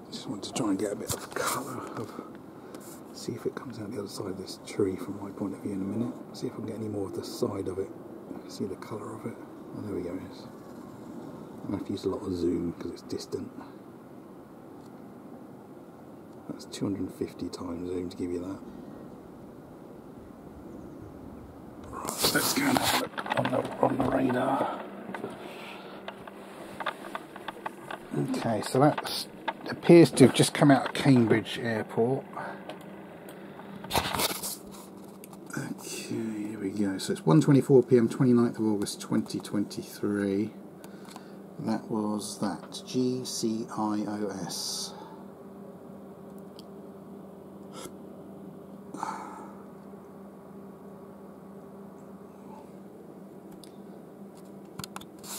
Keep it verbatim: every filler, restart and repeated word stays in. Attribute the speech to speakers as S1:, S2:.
S1: Just want to try and get a bit of colour of, see if it comes out the other side of this tree from my point of view in a minute. See if I can get any more of the side of it. See the colour of it. Oh, there we go. I have to use a lot of zoom because it's distant. That's two hundred fifty times zoom to give you that. Right, let's go and have a look on the, on the radar. Okay, so that appears to have just come out of Cambridge Airport. Okay, here we go. So it's one twenty-four p m twenty-ninth of August twenty twenty-three. That was that G C I O S.